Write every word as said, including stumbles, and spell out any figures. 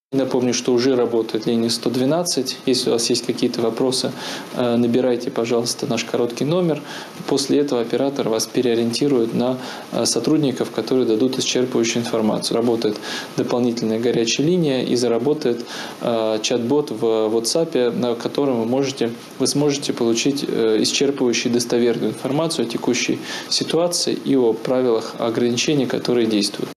Напомню, что уже работает линия сто двенадцать. Если у вас есть какие-то вопросы, набирайте, пожалуйста, наш короткий номер. После этого оператор вас переориентирует на сотрудников, которые дадут исчерпывающую информацию. Работает дополнительная горячая линия и заработает чат-бот в WhatsApp, на котором вы, можете, вы сможете получить исчерпывающую достоверную информацию о текущей ситуации и о правилах ограничений, которые действуют.